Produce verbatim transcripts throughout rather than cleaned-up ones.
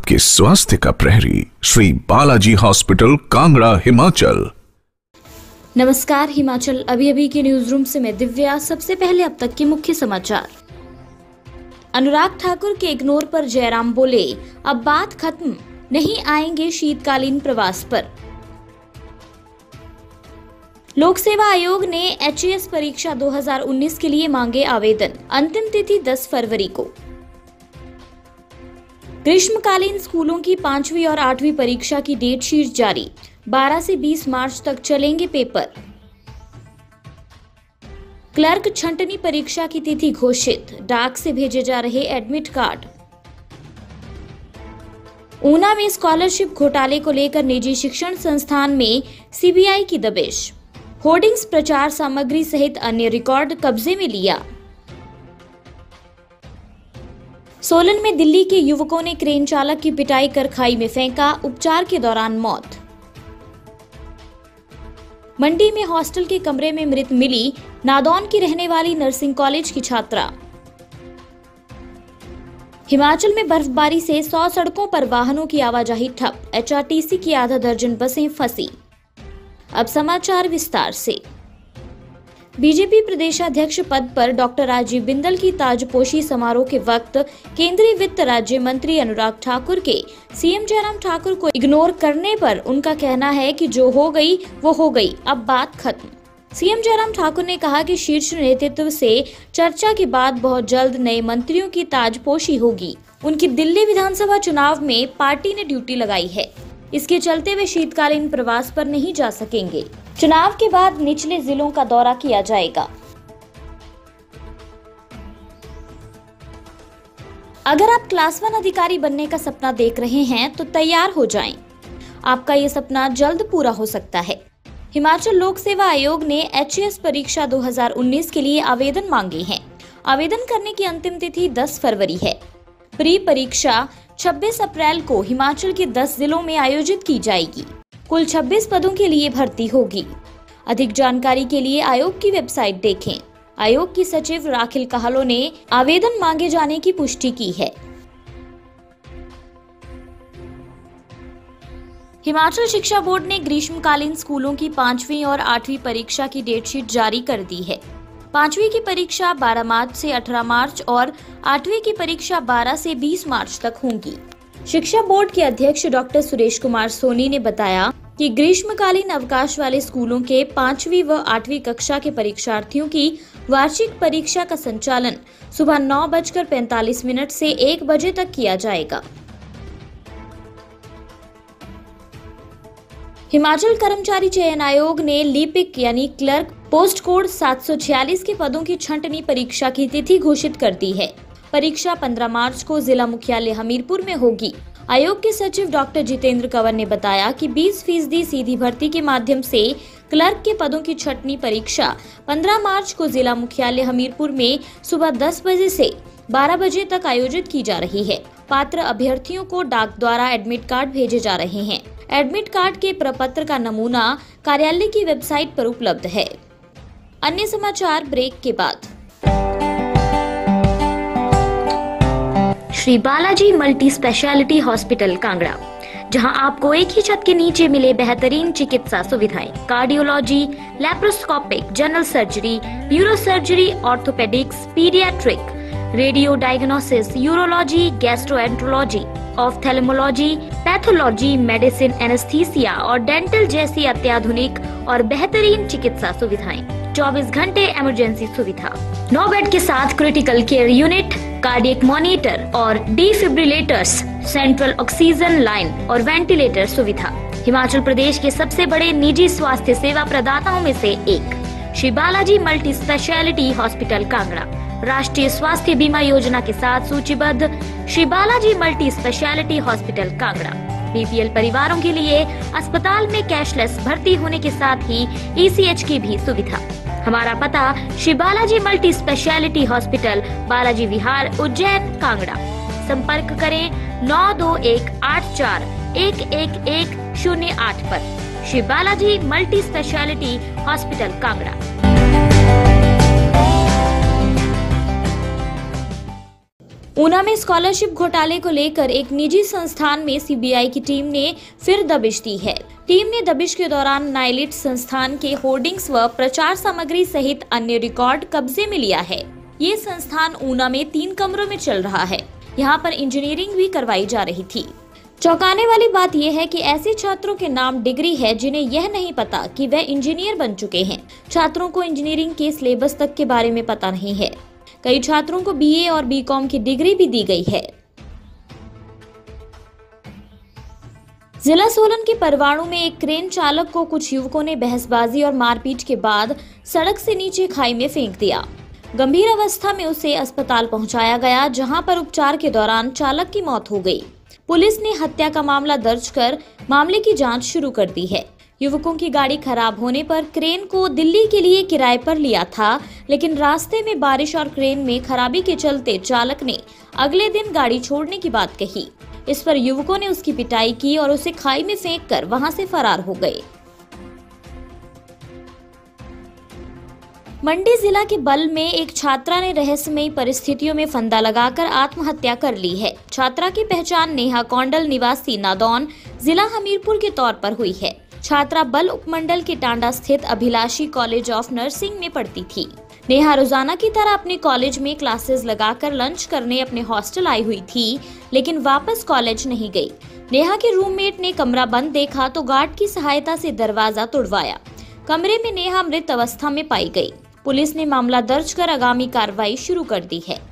आपके स्वास्थ्य का प्रहरी, श्री बालाजी हॉस्पिटल, कांगड़ा, हिमाचल। नमस्कार हिमाचल अभी अभी के न्यूज रूम से मैं दिव्या। सबसे पहले अब तक के मुख्य समाचार। अनुराग ठाकुर के इग्नोर पर जयराम बोले, अब बात खत्म, नहीं आएंगे शीतकालीन प्रवास पर। लोक सेवा आयोग ने एच ई एस परीक्षा दो हज़ार उन्नीस के लिए मांगे आवेदन, अंतिम तिथि दस फरवरी को। ग्रीष्मकालीन स्कूलों की पांचवी और आठवीं परीक्षा की डेट शीट जारी, बारह से बीस मार्च तक चलेंगे पेपर। क्लर्क छंटनी परीक्षा की तिथि घोषित, डाक से भेजे जा रहे एडमिट कार्ड। ऊना में स्कॉलरशिप घोटाले को लेकर निजी शिक्षण संस्थान में सी बी आई की दबिश, होर्डिंग्स, प्रचार सामग्री सहित अन्य रिकॉर्ड कब्जे में लिया। सोलन में दिल्ली के युवकों ने क्रेन चालक की पिटाई कर खाई में फेंका, उपचार के दौरान मौत। मंडी में हॉस्टल के कमरे में मृत मिली नादौन की रहने वाली नर्सिंग कॉलेज की छात्रा। हिमाचल में बर्फबारी से सौ सड़कों पर वाहनों की आवाजाही ठप, एच आर टी सी की आधा दर्जन बसें फंसी। अब समाचार विस्तार से। बीजेपी प्रदेशाध्यक्ष पद पर डॉक्टर राजीव बिंदल की ताजपोशी समारोह के वक्त केंद्रीय वित्त राज्य मंत्री अनुराग ठाकुर के सीएम जयराम ठाकुर को इग्नोर करने पर उनका कहना है कि जो हो गई वो हो गई, अब बात खत्म। सीएम जयराम ठाकुर ने कहा कि शीर्ष नेतृत्व से चर्चा के बाद बहुत जल्द नए मंत्रियों की ताजपोशी होगी। उनकी दिल्ली विधानसभा चुनाव में पार्टी ने ड्यूटी लगाई है, इसके चलते वे शीतकालीन प्रवास पर नहीं जा सकेंगे। चुनाव के बाद निचले जिलों का दौरा किया जाएगा। अगर आप क्लास वन अधिकारी बनने का सपना देख रहे हैं तो तैयार हो जाएं। आपका ये सपना जल्द पूरा हो सकता है। हिमाचल लोक सेवा आयोग ने एच ई एस परीक्षा दो हज़ार उन्नीस के लिए आवेदन मांगे हैं। आवेदन करने की अंतिम तिथि दस फरवरी है। प्री परीक्षा छब्बीस अप्रैल को हिमाचल के दस जिलों में आयोजित की जाएगी। कुल छब्बीस पदों के लिए भर्ती होगी। अधिक जानकारी के लिए आयोग की वेबसाइट देखें। आयोग की सचिव राखिल कहलो ने आवेदन मांगे जाने की पुष्टि की है। हिमाचल शिक्षा बोर्ड ने ग्रीष्मकालीन स्कूलों की पांचवी और आठवीं परीक्षा की डेट शीट जारी कर दी है। पांचवी की परीक्षा बारह मार्च से अठारह मार्च और आठवीं की परीक्षा बारह से बीस मार्च तक होंगी। शिक्षा बोर्ड के अध्यक्ष डॉक्टर सुरेश कुमार सोनी ने बताया कि ग्रीष्मकालीन अवकाश वाले स्कूलों के पांचवी व आठवीं कक्षा के परीक्षार्थियों की वार्षिक परीक्षा का संचालन सुबह नौ बजकर पैंतालीस मिनट से एक बजे तक किया जाएगा। हिमाचल कर्मचारी चयन आयोग ने लिपिक यानी क्लर्क पोस्ट कोड सात सौ छियालीस के पदों की छंटनी परीक्षा की तिथि घोषित कर दी है। परीक्षा पंद्रह मार्च को जिला मुख्यालय हमीरपुर में होगी। आयोग के सचिव डॉक्टर जितेंद्र कंवर ने बताया कि बीस फीसदी सीधी भर्ती के माध्यम से क्लर्क के पदों की छंटनी परीक्षा पंद्रह मार्च को जिला मुख्यालय हमीरपुर में सुबह दस बजे से बारह बजे तक आयोजित की जा रही है। पात्र अभ्यर्थियों को डाक द्वारा एडमिट कार्ड भेजे जा रहे हैं। एडमिट कार्ड के प्रपत्र का नमूना कार्यालय की वेबसाइट पर उपलब्ध है। अन्य समाचार ब्रेक के बाद। Shri Balaji multi speciality hospital Kangra, जहां आपको एक ही छत के नीचे मिले बेहतरीन चिकित्सा सुविधाएं, cardiology, laparoscopic, general surgery, neuro surgery, orthopaedics, paediatric, radio diagnosis, urology, gastroenterology, ophthalmology, pathology, medicine, anaesthesia और डेंटल जैसी अत्याधुनिक और बेहतरीन चिकित्सा सुविधाएं, चौबीस घंटे इमरजेंसी सुविधा, नौ बेड के साथ critical care unit, cardiac monitor और डिफिब्रिलेटर्स, सेंट्रल ऑक्सीजन लाइन और वेंटिलेटर सुविधा। हिमाचल प्रदेश के सबसे बड़े निजी स्वास्थ्य सेवा प्रदाताओं में से एक Shri Balaji multi speciality hospital Kangra राष्ट्रीय स्वास्थ्य बीमा योजना के साथ सूचीबद्ध Shri Balaji multi speciality hospital Kangra B P L परिवारों के लिए अस्पताल में कैशलेस भर्ती होने के साथ ही ई सी एच की भी सुविधा। हमारा पता Shri Balaji multi speciality hospital, Balaji Vihar, Ujjain, Kangra. संपर्क करें नौ दो एक आठ चार एक एक एक शून्य आठ पर। Shri Balaji multi speciality hospital Kangra. Una में स्कॉलरशिप घोटाले को लेकर एक निजी संस्थान में सीबीआई की टीम ने फिर दबिश दी है। टीम ने दबिश के दौरान नाइलिट संस्थान के होर्डिंग्स व प्रचार सामग्री सहित अन्य रिकॉर्ड कब्जे में लिया है। ये संस्थान ऊना में तीन कमरों में चल रहा है। यहाँ पर इंजीनियरिंग भी करवाई जा रही थी। चौंकाने वाली बात यह है कि ऐसे छात्रों के नाम डिग्री है जिन्हें यह नहीं पता कि वह इंजीनियर बन चुके हैं। छात्रों को इंजीनियरिंग के सिलेबस तक के बारे में पता नहीं है। कई छात्रों को बीए और बीकॉम की डिग्री भी दी गई है। जिला सोलन के परवाणु में एक क्रेन चालक को कुछ युवकों ने बहसबाजी और मारपीट के बाद सड़क से नीचे खाई में फेंक दिया। गंभीर अवस्था में उसे अस्पताल पहुंचाया गया, जहां पर उपचार के दौरान चालक की मौत हो गई। पुलिस ने हत्या का मामला दर्ज कर मामले की जांच शुरू कर दी है। युवकों की गाड़ी खराब होने पर क्रेन को दिल्ली के लिए किराए पर लिया था, लेकिन रास्ते में बारिश और क्रेन में खराबी के चलते चालक ने अगले दिन गाड़ी छोड़ने की बात कही। इस पर युवकों ने उसकी पिटाई की और उसे खाई में फेंककर वहां से फरार हो गए। मंडी जिला के बल में एक छात्रा ने रहस्यमयी परिस्थितियों में फंदा लगाकर आत्महत्या कर ली है। छात्रा की पहचान नेहा कौंडल निवासी नादौन जिला हमीरपुर के तौर पर हुई है। छात्रा बल उपमंडल के टांडा स्थित अभिलाषी कॉलेज ऑफ नर्सिंग में पढ़ती थी। नेहा रोजाना की तरह अपने कॉलेज में क्लासेस लगाकर लंच करने अपने हॉस्टल आई हुई थी, लेकिन वापस कॉलेज नहीं गई। नेहा के रूममेट ने कमरा बंद देखा तो गार्ड की सहायता से दरवाजा तोड़वाया। कमरे में नेहा मृत अवस्था में पाई गई। पुलिस ने मामला दर्ज कर आगामी कार्रवाई शुरू कर दी है।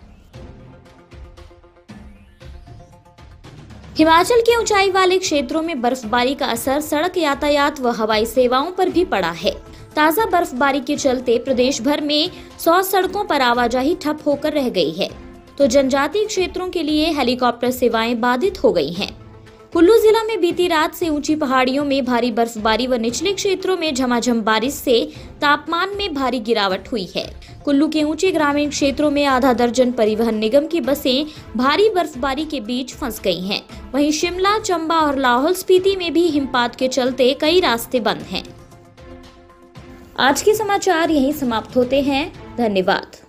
हिमाचल के ऊंचाई वाले क्षेत्रों में बर्फबारी का असर सड़क यातायात व हवाई सेवाओं पर भी पड़ा है। ताजा बर्फबारी के चलते प्रदेश भर में सौ सड़कों पर आवाजाही ठप होकर रह गई है, तो जनजातीय क्षेत्रों के लिए हेलीकॉप्टर सेवाएं बाधित हो गई हैं। कुल्लू जिला में बीती रात से ऊंची पहाड़ियों में भारी बर्फबारी व निचले क्षेत्रों में झमाझम बारिश से तापमान में भारी गिरावट हुई है। कुल्लू के ऊंचे ग्रामीण क्षेत्रों में आधा दर्जन परिवहन निगम की बसें भारी बर्फबारी के बीच फंस गई हैं। वहीं शिमला, चंबा और लाहौल स्पीति में भी हिमपात के चलते कई रास्ते बंद हैं। आज के समाचार यहीं समाप्त होते हैं। धन्यवाद।